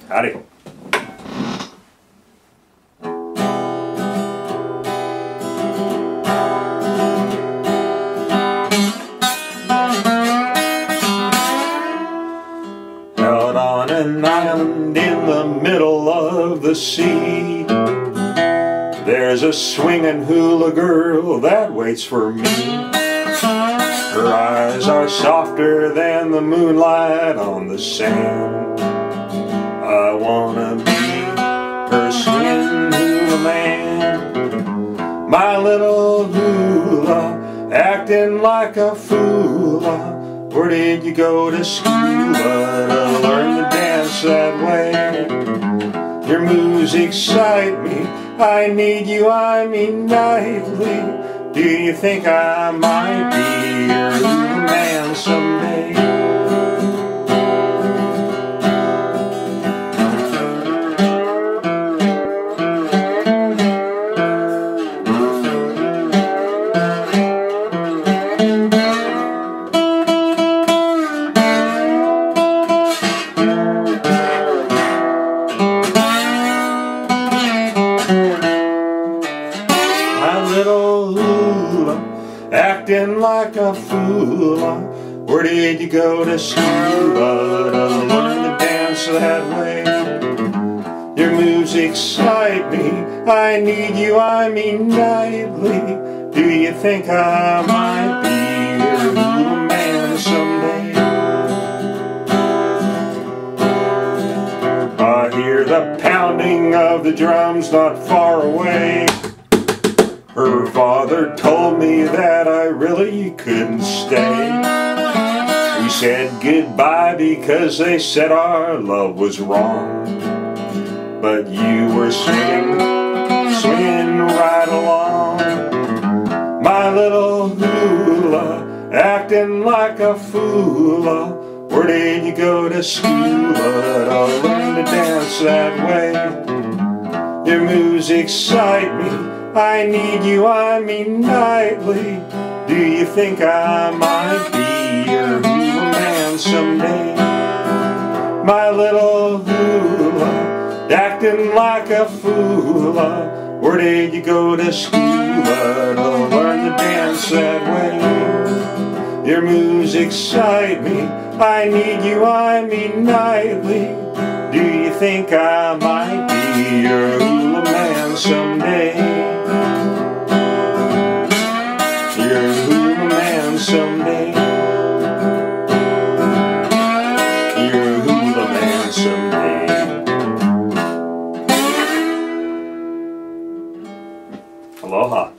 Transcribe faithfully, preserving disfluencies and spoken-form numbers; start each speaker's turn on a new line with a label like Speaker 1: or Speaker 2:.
Speaker 1: Howdy. Out on an island in the middle of the sea, there's a swinging hula girl that waits for me. Her eyes are softer than the moonlight on the sand. I wanna be her swinging hula man. My little hula, acting like a fool. Where did you go to school to learn to dance that way? Your moves excite me, I need you, I mean nightly. Do you think I might be your hula man someday? Little hula, acting like a fool. Where did you go to school to learn to dance that way? Your moves excite me, I need you, I mean nightly. Do you think I might be your hula man someday? I hear the pounding of the drums not far away. Her father told me that I really couldn't stay. We said goodbye because they said our love was wrong. But you were swinging, swinging right along. My little hula, acting like a fool. Where did you go to school to learn to dance that way? Your moves excite me, I need you, I mean nightly. Do you think I might be your hula man someday? My little hula, acting like a fool. Where did you go to school to learn to dance that way? Your moves excite me, I need you, I mean nightly. Do you think I might be your hula man someday? Your hula man someday. Your hula man someday. Aloha.